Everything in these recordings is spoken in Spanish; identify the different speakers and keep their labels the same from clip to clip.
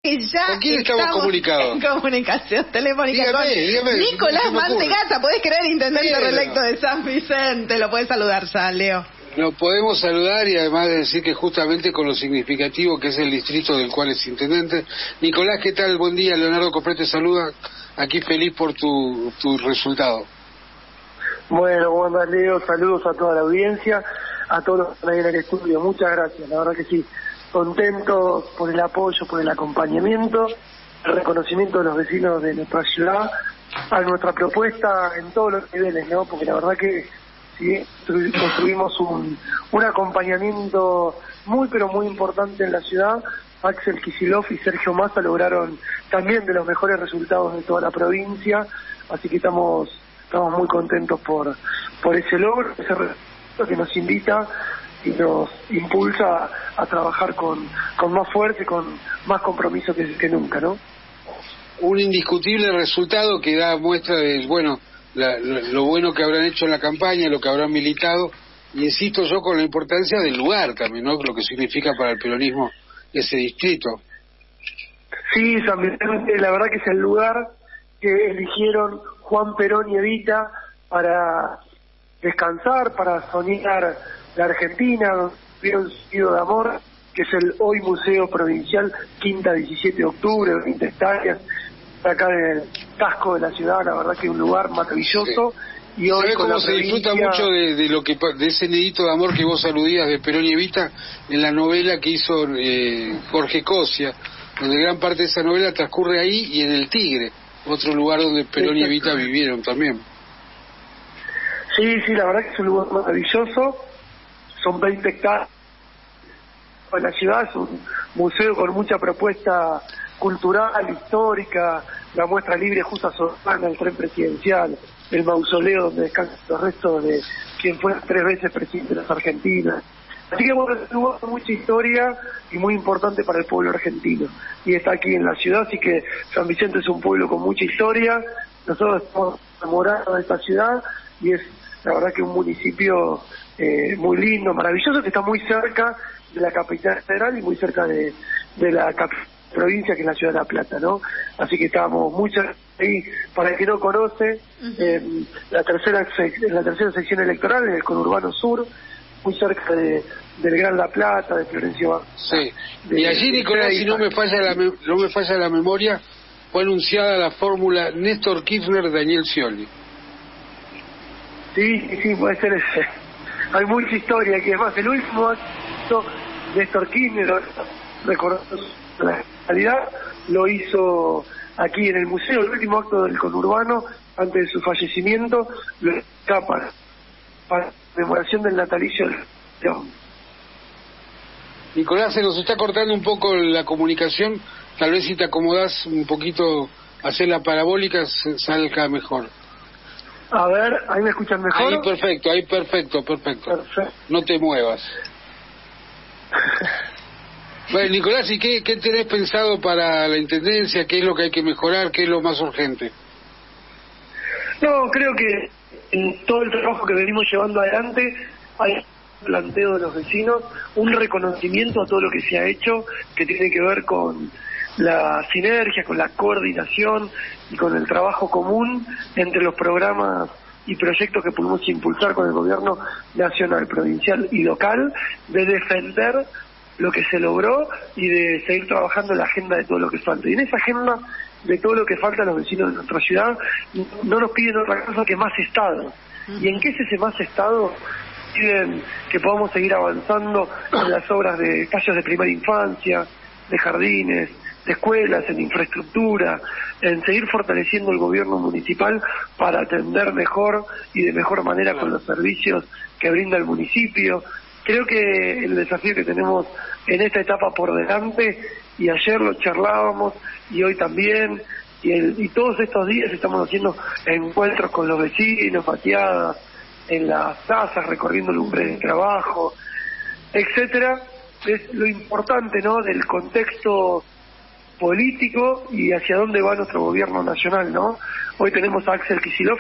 Speaker 1: Y ya
Speaker 2: ¿Con quién estamos comunicados?
Speaker 1: En comunicación telefónica
Speaker 2: dígame,
Speaker 1: con Nicolás Mantegazza. ¿Podés creer, intendente reelecto de San Vicente? Lo podés saludar ya, Leo.
Speaker 2: Lo podemos saludar y además de decir que justamente con lo significativo que es el distrito del cual es intendente. Nicolás, ¿qué tal? Buen día. Leonardo Cofré te saluda. Aquí feliz por tu resultado.
Speaker 3: Bueno, ¿cómo andás, Leo? Saludos a toda la audiencia, a todos los que están ahí en el estudio. Muchas gracias, la verdad que sí. Contentos por el apoyo, por el acompañamiento, el reconocimiento de los vecinos de nuestra ciudad a nuestra propuesta en todos los niveles, ¿no? Porque la verdad que sí, construimos un acompañamiento muy pero muy importante en la ciudad. Axel Kicillof y Sergio Massa lograron también de los mejores resultados de toda la provincia, así que estamos muy contentos por ese logro, ese resultado que nos invita y nos impulsa a trabajar con más fuerza y con más compromiso que nunca, ¿no?
Speaker 2: Un indiscutible resultado que da muestra de, bueno, lo bueno que habrán hecho en la campaña, lo que habrán militado, y insisto yo con la importancia del lugar también, ¿no? Lo que significa para el peronismo ese distrito.
Speaker 3: Sí, San Vicente, la verdad que es el lugar que eligieron Juan Perón y Evita para descansar, para soñar la Argentina, donde tuvieron sentido de amor, que es el hoy Museo Provincial, Quinta 17 de octubre, 20 hectáreas, acá en el casco de la ciudad, la verdad que es un lugar maravilloso. Sí. Y hoy
Speaker 2: ¿sabés cómo se disfruta mucho de ese nidito de amor que vos aludías de Perón y Evita en la novela que hizo Jorge Cosia, donde gran parte de esa novela transcurre ahí y en El Tigre, otro lugar donde Perón y Evita vivieron también?
Speaker 3: Sí, la verdad que es un lugar maravilloso, son 20 hectáreas en la ciudad, es un museo con mucha propuesta cultural, histórica, la muestra libre justa Sordana, el tren presidencial, el mausoleo donde descansan los restos de quien fue 3 veces presidente de las Argentinas. Así que bueno, tuvo mucha historia y muy importante para el pueblo argentino. Y está aquí en la ciudad, así que San Vicente es un pueblo con mucha historia, nosotros estamos enamorados de esta ciudad y es la verdad que un municipio muy lindo, maravilloso, que está muy cerca de la capital federal y muy cerca de la provincia que es la ciudad de La Plata, ¿no? Así que estábamos muy cerca ahí. Para el que no conoce, la tercera sección electoral, en el conurbano sur, muy cerca del Gran La Plata, de Florencio.
Speaker 2: Sí. Y allí, Nicolás, si no me falla la memoria, fue anunciada la fórmula Néstor Kirchner-Daniel Scioli.
Speaker 3: Sí, puede ser ese. Hay mucha historia, que es más, el último acto Néstor Kirchner, recordando la realidad, lo hizo aquí en el museo, el último acto del conurbano, antes de su fallecimiento, lo escapa para conmemoración del natalicio del León.
Speaker 2: Nicolás, se nos está cortando un poco la comunicación, tal vez si te acomodás un poquito, hacer la parabólica, salga mejor.
Speaker 3: A ver, ¿ahí me escuchan mejor?
Speaker 2: Ahí perfecto. No te muevas. Bueno, Nicolás, ¿y qué tenés pensado para la intendencia? ¿Qué es lo que hay que mejorar? ¿Qué es lo más urgente?
Speaker 3: No, creo que en todo el trabajo que venimos llevando adelante hay un planteo de los vecinos, un reconocimiento a todo lo que se ha hecho, que tiene que ver con la sinergia, con la coordinación y con el trabajo común entre los programas y proyectos que pudimos impulsar con el gobierno nacional, provincial y local, de defender lo que se logró y de seguir trabajando en la agenda de todo lo que falta. Y en esa agenda de todo lo que falta a los vecinos de nuestra ciudad, no nos piden otra cosa que más Estado. ¿Y en qué es ese más Estado? Piden que podamos seguir avanzando en las obras de espacios de primera infancia, de jardines, de escuelas, en infraestructura, en seguir fortaleciendo el gobierno municipal para atender mejor y de mejor manera con los servicios que brinda el municipio. Creo que el desafío que tenemos en esta etapa por delante, y ayer lo charlábamos, y hoy también, y todos estos días estamos haciendo encuentros con los vecinos, pateadas en las casas, recorriendo lumbres de trabajo, etcétera. Es lo importante, ¿no?, del contexto político y hacia dónde va nuestro gobierno nacional, ¿no? Hoy tenemos a Axel Kicillof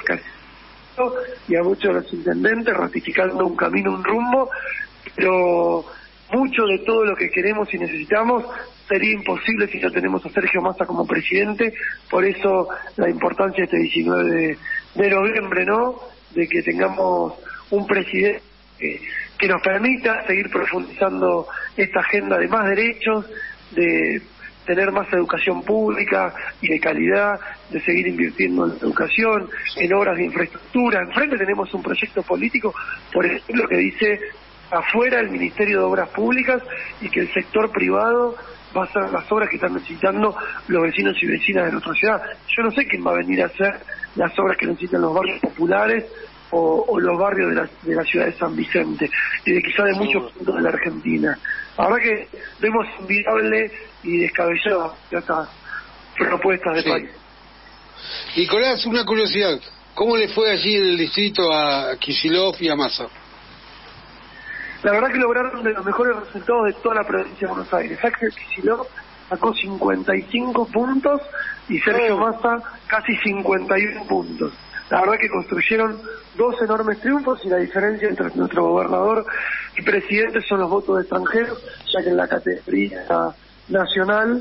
Speaker 3: y a muchos de los intendentes ratificando un camino, un rumbo, pero mucho de todo lo que queremos y necesitamos sería imposible si no tenemos a Sergio Massa como presidente. Por eso la importancia de este 19 de noviembre, ¿no? De que tengamos un presidente que nos permita seguir profundizando esta agenda de más derechos, de tener más educación pública y de calidad, de seguir invirtiendo en educación, en obras de infraestructura. Enfrente tenemos un proyecto político, por ejemplo, que dice afuera el Ministerio de Obras Públicas y que el sector privado va a hacer las obras que están necesitando los vecinos y vecinas de nuestra ciudad. Yo no sé quién va a venir a hacer las obras que necesitan los barrios populares o los barrios de la ciudad de San Vicente y de quizá de muchos puntos de la Argentina. La verdad que vemos inviable y descabellada estas propuestas de país.
Speaker 2: Nicolás, una curiosidad, ¿cómo le fue allí en el distrito a Kicillof y a Massa?
Speaker 3: La verdad que lograron de los mejores resultados de toda la provincia de Buenos Aires. Axel Kicillof sacó 55 puntos y Sergio Massa casi 51 puntos. La verdad que construyeron dos enormes triunfos y la diferencia entre nuestro gobernador y presidente son los votos de extranjeros, ya que en la categoría nacional...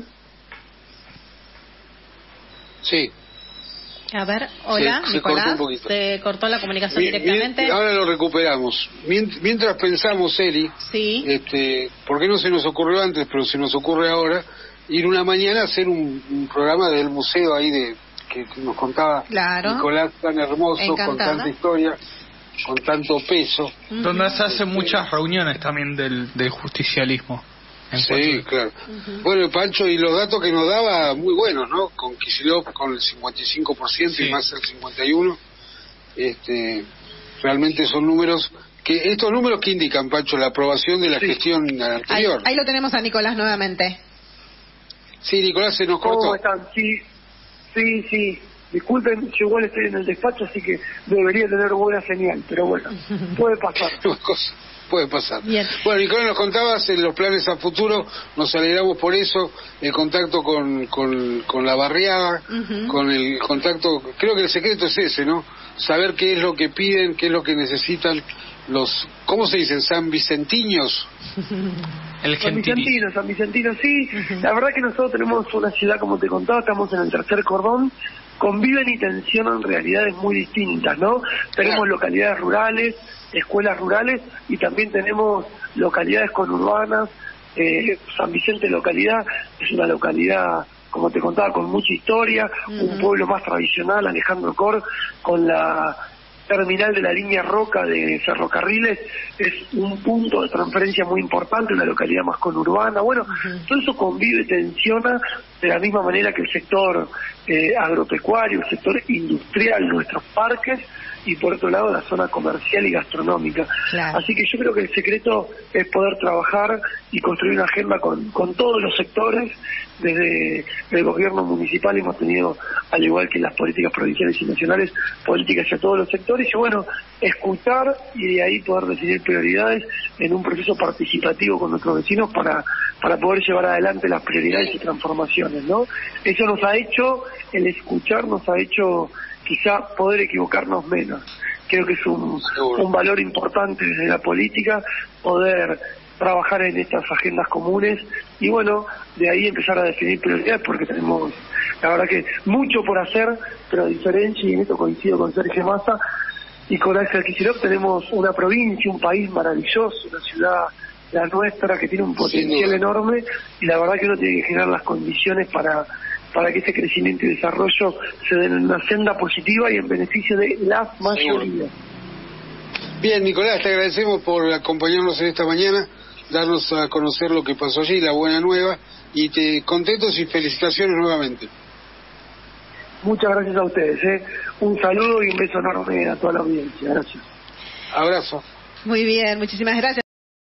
Speaker 2: Sí.
Speaker 4: A ver, hola,
Speaker 2: se
Speaker 4: Nicolás,
Speaker 2: cortó
Speaker 4: se cortó la comunicación directamente.
Speaker 2: Ahora lo recuperamos. Mientras pensamos, Eli,
Speaker 4: sí.
Speaker 2: ¿Por qué no se nos ocurrió antes, pero se nos ocurre ahora, ir una mañana a hacer un programa del museo ahí que nos contaba Nicolás, tan hermoso,
Speaker 4: Encantada.
Speaker 2: con tanta historia, con tanto peso.
Speaker 5: Donde se hacen muchas reuniones también del justicialismo.
Speaker 2: Sí, claro. Bueno, Pancho, y los datos que nos daba, muy buenos, ¿no? Con Kicillof con el 55% y más el 51%. Realmente son números estos números que indican, Pancho, la aprobación de la gestión anterior.
Speaker 1: Ahí lo tenemos a Nicolás nuevamente.
Speaker 2: Sí, Nicolás, se nos cortó.
Speaker 3: ¿Cómo están? Sí. Disculpen, yo igual estoy en el despacho, así que debería tener buena señal, pero bueno, puede pasar.
Speaker 2: Puede pasar.
Speaker 4: Bien.
Speaker 2: Bueno, Nicolás, nos contabas en los planes a futuro, nos alegramos por eso, el contacto con la barriada, con el contacto, creo que el secreto es ese, ¿no? Saber qué es lo que piden, qué es lo que necesitan los, ¿cómo se dicen? ¿San Vicentiños?
Speaker 3: San Vicentino, sí. La verdad que nosotros tenemos una ciudad, como te contaba, estamos en el tercer cordón, conviven y tensionan realidades muy distintas, ¿no? Tenemos localidades rurales, escuelas rurales y también tenemos localidades conurbanas. San Vicente localidad es una localidad, como te contaba, con mucha historia, un pueblo más tradicional, Alejandro Cor, con la terminal de la línea Roca de ferrocarriles, es un punto de transferencia muy importante, una localidad más conurbana. Bueno, todo eso convive y tensiona de la misma manera que el sector agropecuario, el sector industrial, nuestros parques, y por otro lado la zona comercial y gastronómica. Claro. Así que yo creo que el secreto es poder trabajar y construir una agenda con todos los sectores. Desde el gobierno municipal hemos tenido, al igual que las políticas provinciales y nacionales, políticas hacia todos los sectores, y bueno, escuchar y de ahí poder definir prioridades en un proceso participativo con nuestros vecinos para poder llevar adelante las prioridades y transformaciones, ¿no? Eso nos ha hecho, el escuchar nos ha hecho quizá poder equivocarnos menos. Creo que es un valor importante desde la política, poder trabajar en estas agendas comunes y bueno, de ahí empezar a definir prioridades, porque tenemos, la verdad que mucho por hacer, pero a diferencia, y en esto coincido con Sergio Massa y con Axel Kicillof, tenemos una provincia, un país maravilloso, una ciudad, la nuestra, que tiene un potencial enorme, y la verdad que uno tiene que generar las condiciones para que ese crecimiento y desarrollo se den en una senda positiva y en beneficio de las mayorías.
Speaker 2: Bien, Nicolás, te agradecemos por acompañarnos en esta mañana, darnos a conocer lo que pasó allí, la buena nueva, y contentos y felicitaciones nuevamente.
Speaker 3: Muchas gracias a ustedes, un saludo y un beso enorme a toda la audiencia. Gracias.
Speaker 2: Abrazo.
Speaker 1: Muy bien, muchísimas gracias.